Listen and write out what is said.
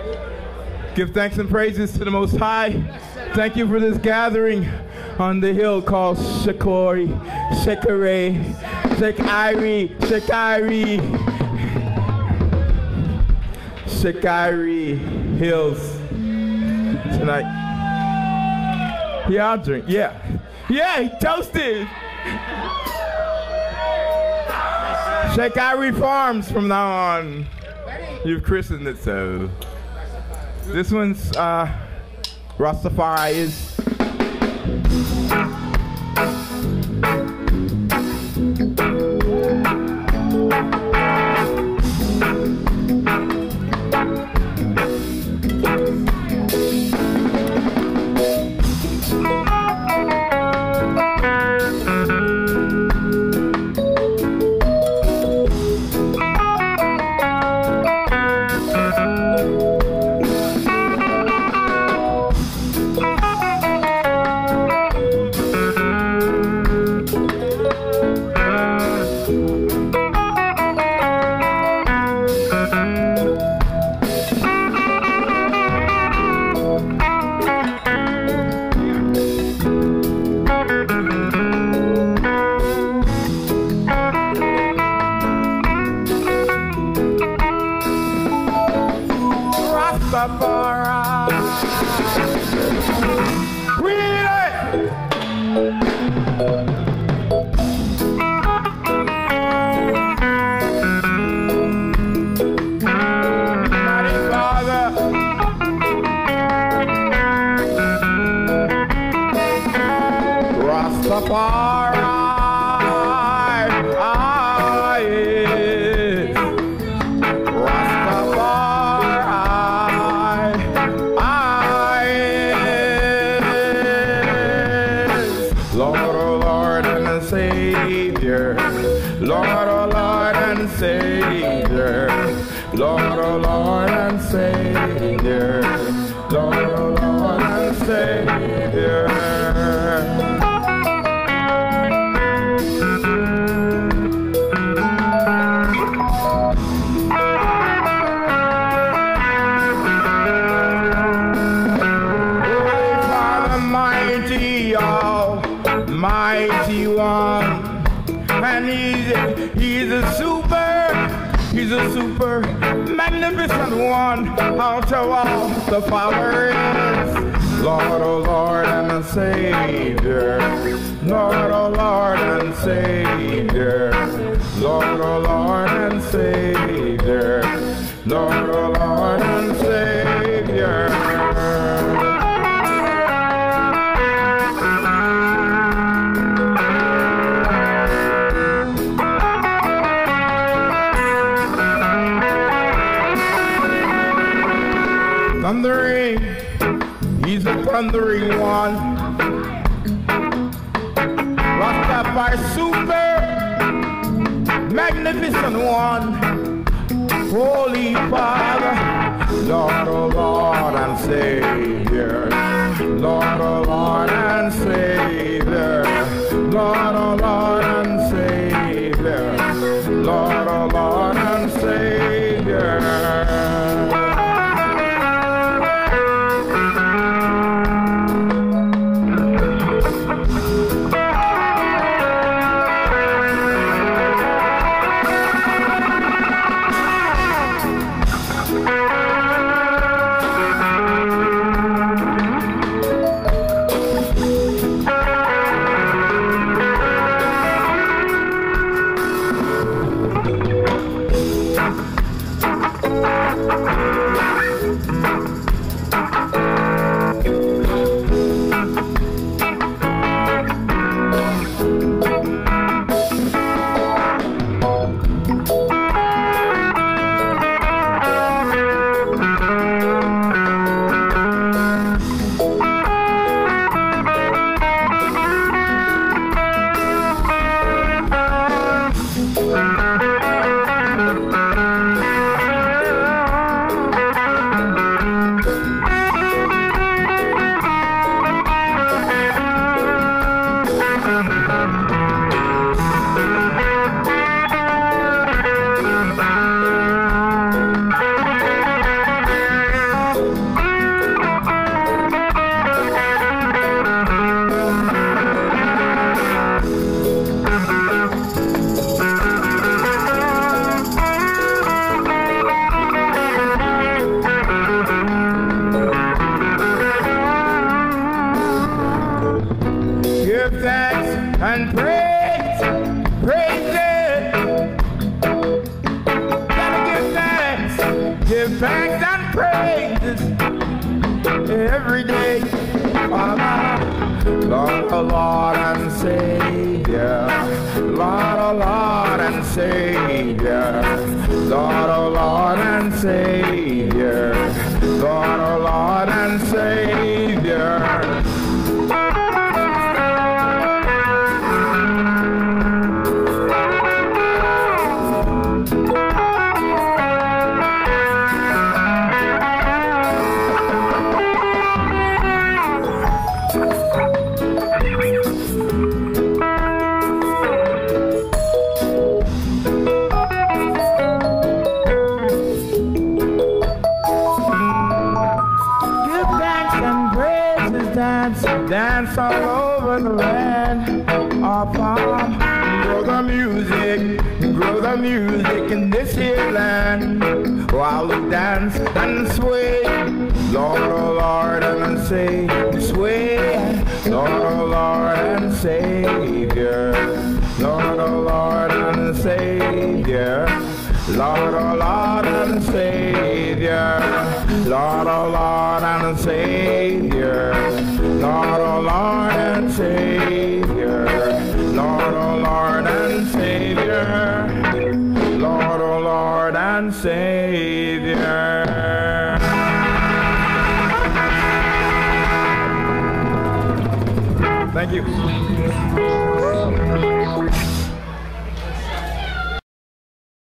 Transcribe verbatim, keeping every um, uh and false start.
Give thanks and praises to the Most High. Thank you for this gathering on the hill called Shakori, Shakori, Shakori, Shakori, Shakori Hills tonight. Yeah, I'll drink. Yeah. Yeah, he toasted. Shakori Farms from now on. You've christened it so. This one's uh, Rastafari Is. The Father is Lord, oh Lord and Savior. Lord, oh Lord and Savior. Lord, oh Lord and Savior. Lord, oh Lord and Savior. Thundering, he's a thundering one. Rastafari super, magnificent one. Holy Father, Lord, oh Lord and Savior. Lord, oh Lord and Savior. Lord, oh Lord and Savior. Lord, oh Lord and Savior. praises every day. Lord, oh Lord and Savior, Lord, oh Lord and Savior, Lord, oh Lord and Savior, Lord, oh Lord and Savior. Dance all over the land. Up, up, grow the music, grow the music in this here land. While we dance and sway, Lord, oh Lord, and say, sway, Lord, oh Lord, and Savior, Lord, oh Lord, and Savior, Lord, oh Lord, and Savior, Lord, oh Lord, and Savior, Lord, oh Lord, and Savior, Lord, oh Lord, and Savior, Lord, oh Lord, and Savior. Thank you.